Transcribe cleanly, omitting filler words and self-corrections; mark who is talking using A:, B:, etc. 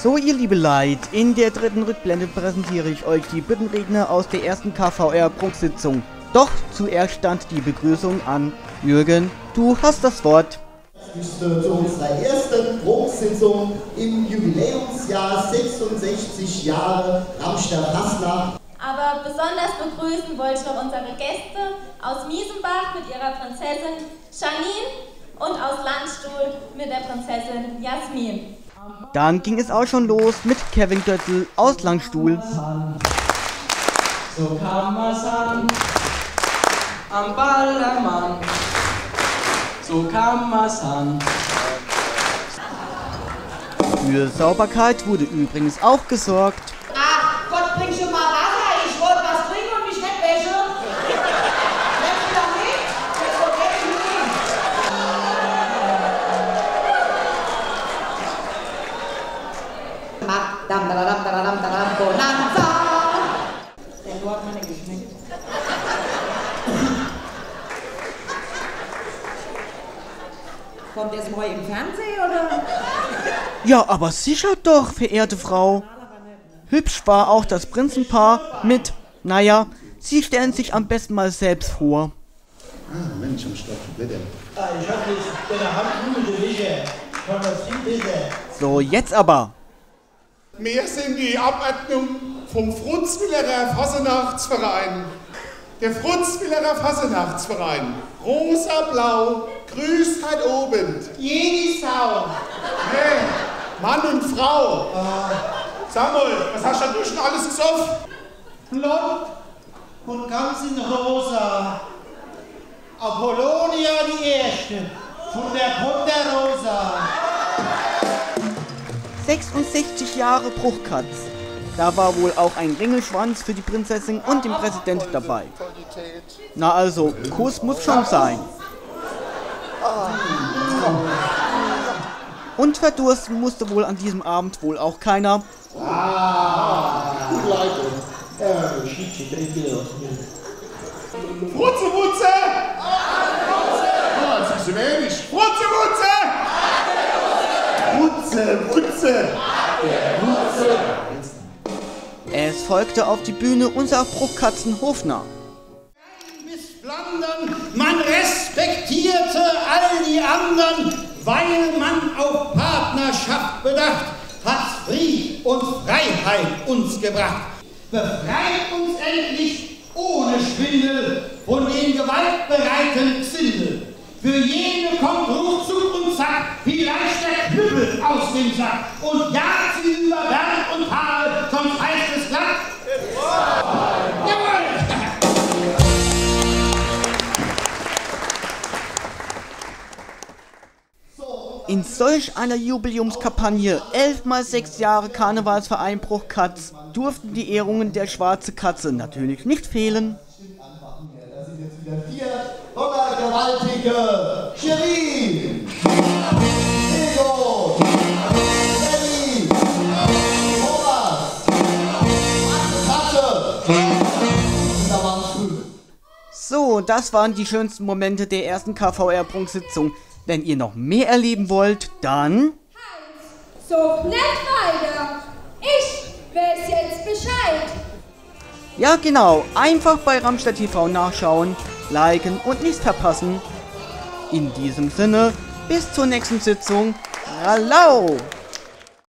A: So, ihr liebe Leid, in der dritten Rückblende präsentiere ich euch die Büttenredner aus der ersten KVR-Prunksitzung. Doch zuerst stand die Begrüßung an. Jürgen, du hast das Wort.
B: Zu unserer ersten Prunksitzung im Jubiläumsjahr 66 Jahre Ramstadt-Fasnacht.
C: Aber besonders begrüßen wollte ich noch unsere Gäste aus Miesenbach mit ihrer Prinzessin Janine und aus Landstuhl mit der Prinzessin Jasmin.
A: Dann ging es auch schon los mit Kevin Götzl aus Landstuhl.
D: So kann man's an, am Ballermann, so kann man's an.
A: Für Sauberkeit wurde übrigens auch gesorgt.
E: Ach Gott, bring schon mal Wasser, ich wollte was trinken und mich nicht wäsche. Lässt du doch nicht? Das ist doch echt Bonanza. Der Lord hat mir geschmeckt. Kommt das neu im Fernsehen, oder?
A: Ja, aber sicher doch, verehrte Frau. Hübsch war auch das Prinzenpaar mit, naja, sie stellen sich am besten mal selbst vor.
B: Ah, Mensch, am Stoff, bitte.
F: Ich hab jetzt bei der Hand Wiese. Kann das viel besser.
A: So, jetzt aber.
G: Wir sind die Abordnung vom Frutzwillerer Fassenachtsverein. Der Frutzwillerer Fassenachtsverein. Rosa-blau, grüßt halt oben.
F: Jede Sau.
G: Hey, Mann und Frau. Samuel, was hast du schon alles gesoffen?
F: Blond und ganz in rosa. Apollonia die Erste. Von der Ponderosa.
A: 66 Jahre Bruchkatz. Da war wohl auch ein Ringelschwanz für die Prinzessin und den Präsident dabei. Na also, Kuss muss schon sein. Und verdursten musste wohl an diesem Abend wohl auch keiner.
G: Frutzewutze! Oh, das ist so wenig. Frutzewutze! Wutze!
A: Es folgte auf die Bühne unser Bruchkatzen Hofner.
F: Bis Flandern, man respektierte all die anderen, weil man auf Partnerschaft bedacht, hat Fried und Freiheit uns gebracht. Befreit uns endlich ohne Schwindel von den gewaltbereiten Gesindel. Für jene kommt ruckzuck und zack, wie leicht der Knüppel aus dem Sack und jagt sie über Berg und Tal, sonst heißt es glatt. Jawohl!
A: In solch einer Jubiläumskampagne, 11 mal 6 Jahre Karnevalsverein Bruchkatz, durften die Ehrungen der Schwarze Katze natürlich nicht fehlen.
B: Da sind jetzt wieder 4 donnergewaltige Shirin, Diego, Lenny, Thomas, Katze. Da waren es 5.
A: So, das waren die schönsten Momente der ersten KVR-Prunksitzung. Wenn ihr noch mehr erleben wollt, dann...
C: So, nicht weiter. Ich weiß jetzt Bescheid.
A: Ja genau, einfach bei Ramstadt TV nachschauen, liken und nichts verpassen. In diesem Sinne, bis zur nächsten Sitzung. Hallo!